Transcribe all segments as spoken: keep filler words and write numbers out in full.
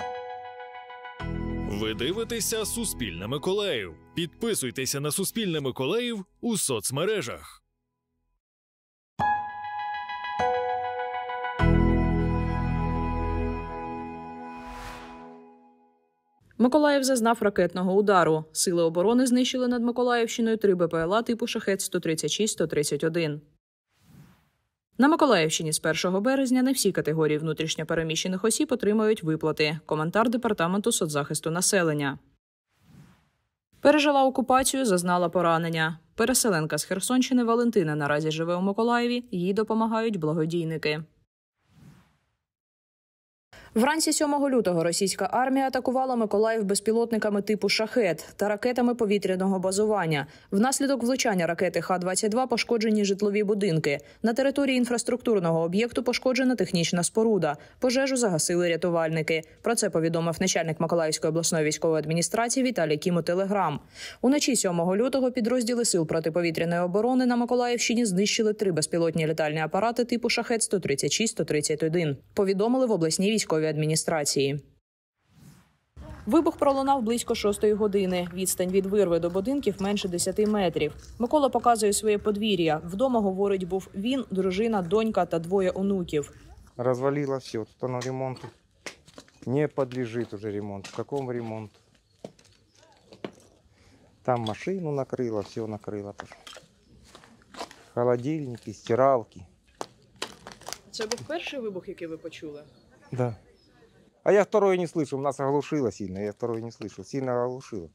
Ви дивитеся «Суспільне Миколаїв». Підписуйтеся на «Суспільне Миколаїв» у соцмережах. Миколаїв зазнав ракетного удару. Сили оборони знищили над Миколаївщиною три Б П Л А типу «Шахед» сто тридцять шість - сто тридцять один. На Миколаївщині з першого березня не всі категорії внутрішньо переміщених осіб отримають виплати. Коментар Департаменту соцзахисту населення. Пережила окупацію, зазнала поранення. Переселенка з Херсонщини Валентина наразі живе у Миколаєві, їй допомагають благодійники. Вранці сьомого лютого російська армія атакувала Миколаїв безпілотниками типу «Шахед» та ракетами повітряного базування. Внаслідок влучання ракети Х двадцять два пошкоджені житлові будинки. На території інфраструктурного об'єкту пошкоджена технічна споруда. Пожежу загасили рятувальники. Про це повідомив начальник Миколаївської обласної військової адміністрації Віталій Кім у Телеграм. Уночі сьомого лютого підрозділи сил протиповітряної оборони на Миколаївщині знищили три безпілотні літальні апарати типу «Шахед» сто тридцять шість - сто тридцять один. Повідомили в обласній військовій адміністрації. Вибух пролунав близько шостої години. Відстань від вирви до будинків менше десяти метрів. Микола показує своє подвір'я. Вдома, говорить, був він, дружина, донька та двоє онуків. Розвалило все, тут воно ремонту не підлежить уже ремонту. Какому ремонту? Там машину накрило, все накрило. Холодильники, стиралки. Це був перший вибух, який ви почули? Да. А я второй не слышу, у нас оглушило сильно, я второй не слышал, сильно оглушило.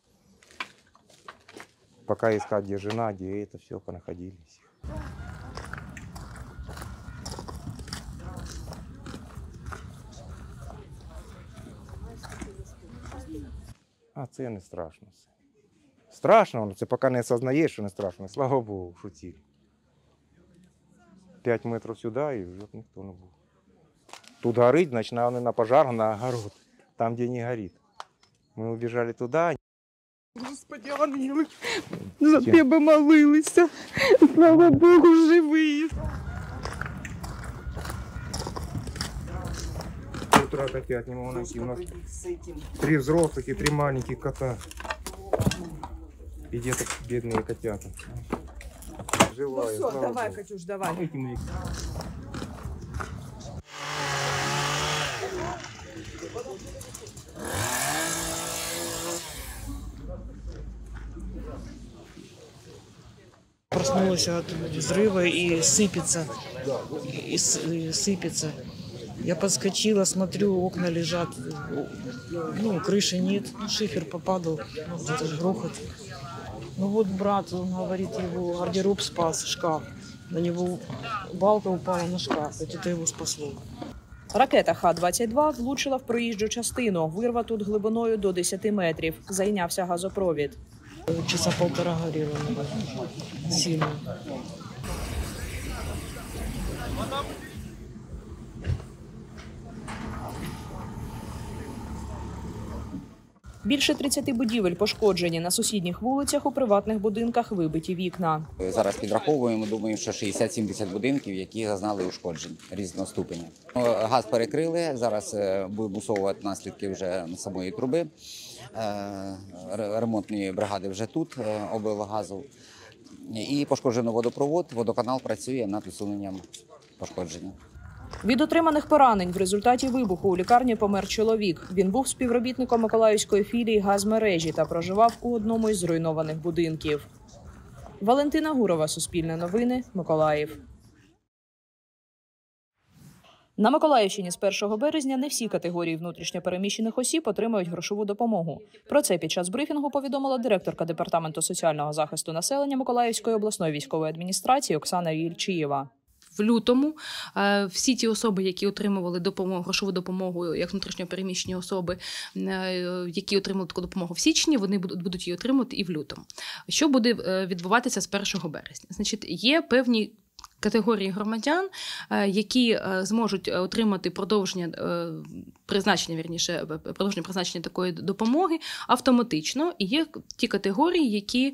Пока искать, где жена, где это, все понаходились. А це не страшно. Страшно, але це поки не осознаєш, що не страшно. Слава Богу, шутили. П'ять метрів сюди і вже ніхто не був. Тут горить, значит, надо на пожар, на огород, там, где не горит. Мы убежали туда. Господи, ангели, за тебе молилися. Слава Богу, живі. Утро опять не могу найти. У нас три взрослых и три маленьких кота. И где-то бедные котята. Живая, Ну все, давай, Катюш, давай. Проснулась от взрыва и сыпется, и сыпется. Я подскочила, смотрю, окна лежат, ну, крыши нет, шифер попадал, это же грохот. Ну вот брат, он говорит, его гардероб спас, шкаф. На него балка упала на шкаф, это его спасло. Ракета Х двадцять два влучила в проїжджу частину. Вирва тут глибиною до десяти метрів. Зайнявся газопровід. Часа полтора горело, сильно. Більше тридцяти будівель пошкоджені. На сусідніх вулицях у приватних будинках вибиті вікна. Зараз підраховуємо, думаю, що шістдесят-сімдесят будинків, які зазнали ушкоджень різного ступеня. Газ перекрили, зараз будемо усувати наслідки вже самої труби. Ремонтні бригади вже тут, облгазу. І пошкоджено водопровод, водоканал працює над усуненням пошкодження. Від отриманих поранень в результаті вибуху у лікарні помер чоловік. Він був співробітником Миколаївської філії газмережі та проживав у одному із зруйнованих будинків. Валентина Гурова, Суспільне новини, Миколаїв. На Миколаївщині з першого березня не всі категорії внутрішньо переміщених осіб отримають грошову допомогу. Про це під час брифінгу повідомила директорка Департаменту соціального захисту населення Миколаївської обласної військової адміністрації Оксана Ільчієва. В лютому всі ті особи, які отримували допомогу, грошову допомогу, як внутрішньо переміщені особи, які отримали таку допомогу в січні, вони будуть її отримувати і в лютому. Що буде відбуватися з першого березня? Значить, є певні категорії громадян, які зможуть отримати продовження призначення, вірніше, продовження призначення такої допомоги автоматично. І є ті категорії, які,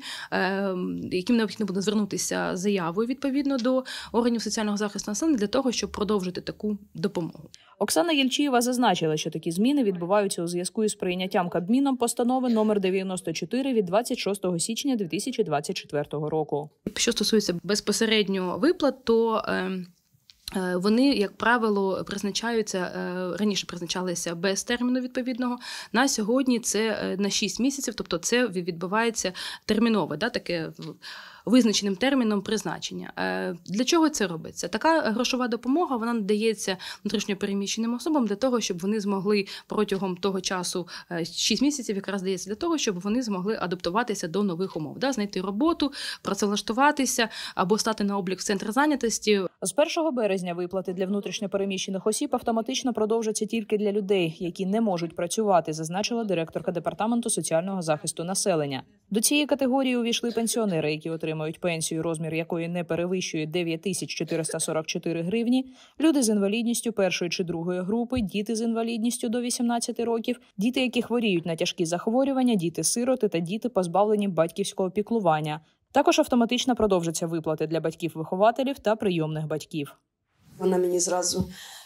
яким необхідно буде звернутися заявою відповідно до органів соціального захисту населення для того, щоб продовжити таку допомогу. Оксана Єльчієва зазначила, що такі зміни відбуваються у зв'язку із прийняттям Кабміном постанови номер дев'яносто чотири від двадцять шостого січня дві тисячі двадцять четвертого року. Що стосується безпосередньо виплат, то вони, як правило, призначаються, раніше призначалися без терміну відповідного, на сьогодні це на шість місяців, тобто це відбувається термінове, да, таке визначеним терміном призначення. Для чого це робиться? Така грошова допомога, вона надається внутрішньопереміщеним особам для того, щоб вони змогли протягом того часу, шість місяців якраз дається для того, щоб вони змогли адаптуватися до нових умов, да, знайти роботу, працевлаштуватися або стати на облік в центр зайнятості. З першого березня виплати для внутрішньопереміщених осіб автоматично продовжаться тільки для людей, які не можуть працювати, зазначила директорка Департаменту соціального захисту населення. До цієї категорії увійшли пенсіонери, які отримують пенсію, розмір якої не перевищує дев'ять тисяч чотириста сорок чотири гривні, люди з інвалідністю першої чи другої групи, діти з інвалідністю до вісімнадцяти років, діти, які хворіють на тяжкі захворювання, діти-сироти та діти, позбавлені батьківського піклування. Також автоматично продовжаться виплати для батьків-вихователів та прийомних батьків. Вона мені зразу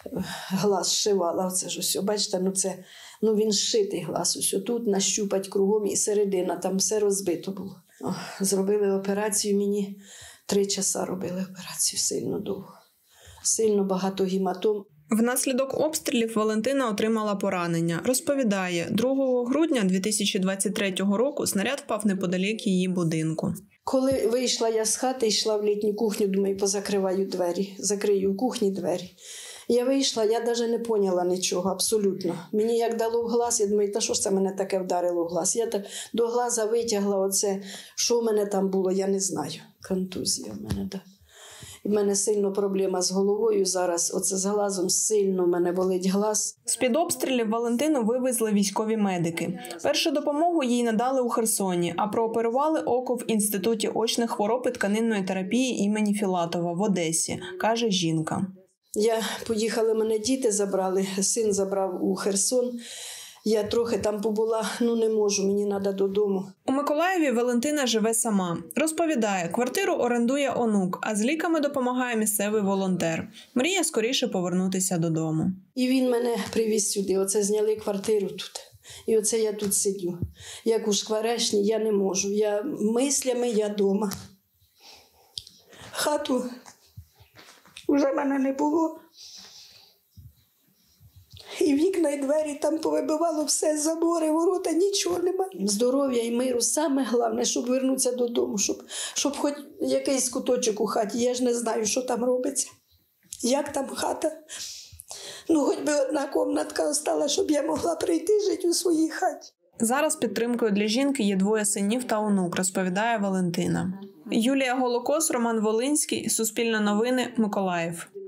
глаз зшивала. Оце ж ось, бачите, ну це, ну він зшитий глаз. Ось тут нащупать кругом і середина, там все розбито було. О, зробили операцію мені, три часа робили операцію, сильно довго. Сильно багато гематом. Внаслідок обстрілів Валентина отримала поранення. Розповідає, другого грудня дві тисячі двадцять третього року снаряд впав неподалік її будинку. Коли вийшла я з хати, йшла в літню кухню, думаю, позакриваю двері, закрию в кухні двері. Я вийшла, я навіть не поняла нічого, абсолютно. Мені як дало в глаз, я думаю, та що ж це мене таке вдарило в глаз? Я так до глаза витягла оце, що в мене там було, я не знаю. Контузія в мене, так. У мене сильно проблема з головою зараз, оце з глазом сильно в мене болить глаз. З-під обстрілів Валентину вивезли військові медики. Першу допомогу їй надали у Херсоні, а прооперували око в Інституті очних хвороб і тканинної терапії імені Філатова в Одесі, каже жінка. Я поїхала, мене діти забрали, син забрав у Херсон. Я трохи там побула, ну не можу, мені треба додому. У Миколаєві Валентина живе сама. Розповідає, квартиру орендує онук, а з ліками допомагає місцевий волонтер. Мріє скоріше повернутися додому. І він мене привіз сюди, оце зняли квартиру тут. І оце я тут сидю. Як у Шкварешні, я не можу. Я мислями, я вдома. Хату вже мене не було. І вікна, і двері там повибивало все, забори, ворота, нічого немає. Здоров'я і миру саме головне, щоб вернутися додому, щоб, щоб хоч якийсь куточок у хаті. Я ж не знаю, що там робиться, як там хата. Ну, хоч би одна кімнатка остала, щоб я могла прийти жити у своїй хаті. Зараз підтримкою для жінки є двоє синів та онук, розповідає Валентина. Юлія Голокос, Роман Волинський, Суспільне новини, Миколаїв.